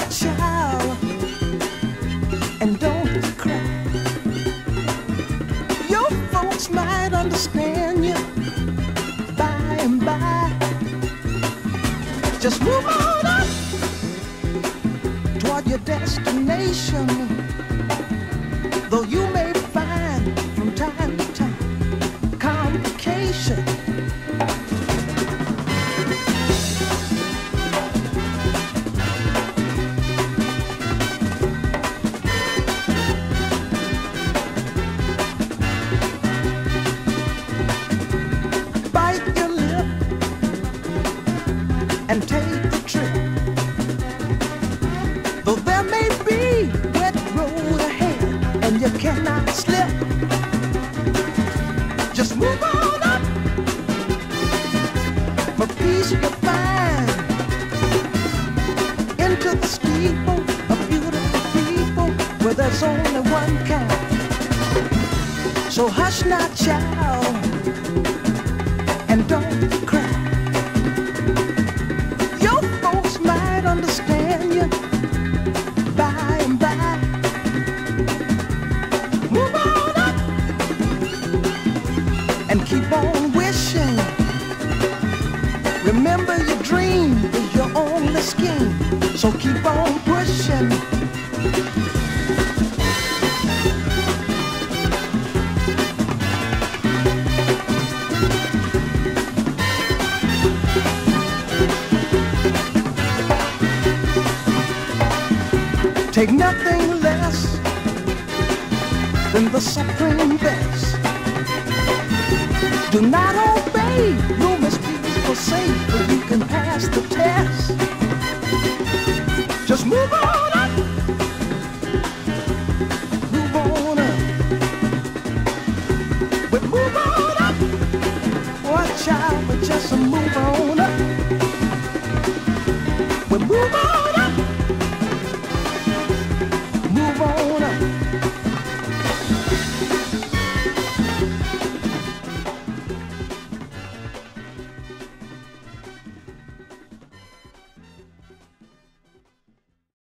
child, and don't cry. Your folks might understand you by and by. Just move on up toward your destination, though you may find from time to time complication. Bite your lip and take the trip, though there may be wet road ahead and you cannot slip. Just move on up for peace you find into the steeple of beautiful people where there's only one kind. So hush not, child, and don't cry. Your folks might understand you by and by. Move on up and keep on wishing. Remember, your dream is your only scheme, so keep on pushing. Take nothing less than the supreme best. Do not obey rumors people say, but you can pass the test. Just move on up, move on up, but move on up. Watch out, but just move on